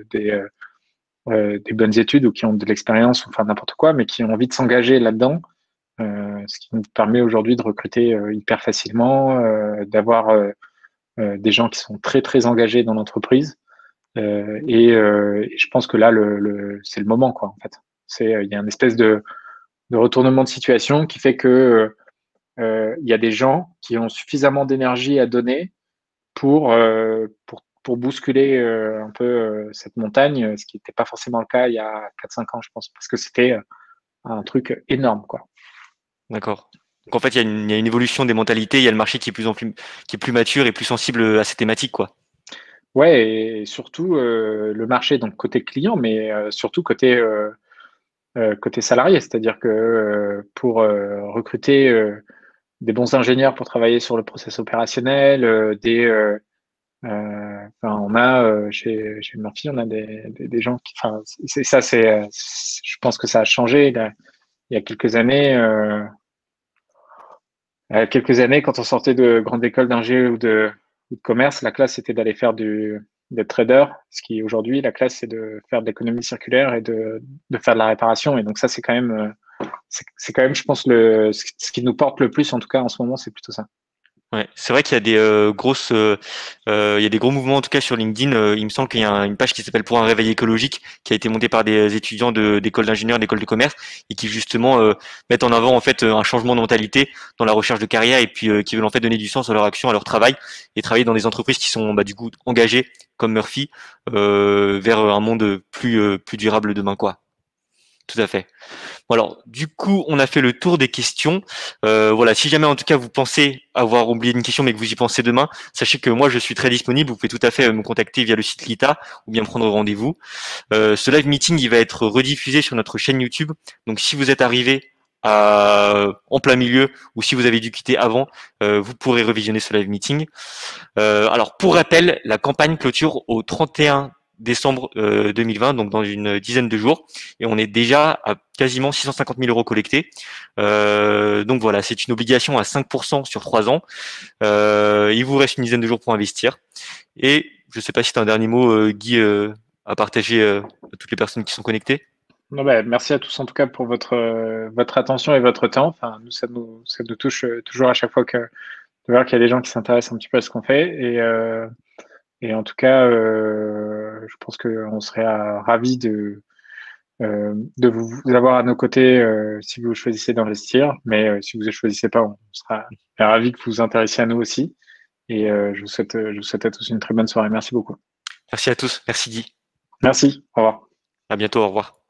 des bonnes études ou qui ont de l'expérience ou enfin n'importe quoi, mais qui ont envie de s'engager là-dedans, ce qui nous permet aujourd'hui de recruter hyper facilement, d'avoir des gens qui sont très très engagés dans l'entreprise. Et je pense que là, c'est le moment, quoi. En fait, il y a une espèce de retournement de situation qui fait que il y a des gens qui ont suffisamment d'énergie à donner pour bousculer un peu cette montagne, ce qui n'était pas forcément le cas il y a 4-5 ans, je pense, parce que c'était un truc énorme, quoi. D'accord. Donc en fait, il y a une évolution des mentalités, il y a le marché qui est plus mature et plus sensible à ces thématiques, quoi. Ouais, et surtout le marché, donc côté client, mais surtout côté salarié, c'est-à-dire que pour recruter des bons ingénieurs pour travailler sur le process opérationnel, on a chez Murphy, on a des gens qui, enfin, je pense que ça a changé il y a quelques années. Quand on sortait de grande école d'ingé ou de commerce, la classe c'était d'aller faire d'être trader. Ce qui aujourd'hui, la classe c'est de faire de l'économie circulaire et de faire de la réparation. Et donc ça, c'est quand même, je pense, ce qui nous porte le plus, en tout cas en ce moment, c'est plutôt ça. Ouais, c'est vrai qu'il y a des il y a des gros mouvements en tout cas sur LinkedIn. Il me semble qu'il y a une page qui s'appelle Pour un réveil écologique, qui a été montée par des étudiants d'écoles d'ingénieurs, d'écoles de commerce, et qui justement mettent en avant en fait un changement de mentalité dans la recherche de carrière et puis qui veulent en fait donner du sens à leur action, à leur travail, et travailler dans des entreprises qui sont du coup engagées comme Murphy vers un monde plus durable demain, quoi. Tout à fait. Bon, alors, du coup, on a fait le tour des questions. Voilà, si jamais en tout cas vous pensez avoir oublié une question mais que vous y pensez demain, sachez que moi je suis très disponible. Vous pouvez tout à fait me contacter via le site Lita ou bien prendre rendez-vous. Ce live meeting, il va être rediffusé sur notre chaîne YouTube. Donc, si vous êtes arrivé en plein milieu ou si vous avez dû quitter avant, vous pourrez revisionner ce live meeting. Alors, pour rappel, la campagne clôture au 31 décembre 2020, donc dans une dizaine de jours, et on est déjà à quasiment 650 000 euros collectés. Donc voilà, c'est une obligation à 5% sur 3 ans. Il vous reste une dizaine de jours pour investir. Et je ne sais pas si tu as un dernier mot, Guy, à partager à toutes les personnes qui sont connectées. Non, merci à tous en tout cas pour votre attention et votre temps. Enfin, nous, ça nous touche toujours à chaque fois de voir qu'il y a des gens qui s'intéressent un petit peu à ce qu'on fait. Et en tout cas, je pense qu'on serait ravis de vous avoir à nos côtés si vous choisissez d'investir. Mais si vous ne choisissez pas, on sera ravis que vous vous intéressiez à nous aussi. Et je vous souhaite à tous une très bonne soirée. Merci beaucoup. Merci à tous. Merci Guy. Merci. Au revoir. À bientôt. Au revoir.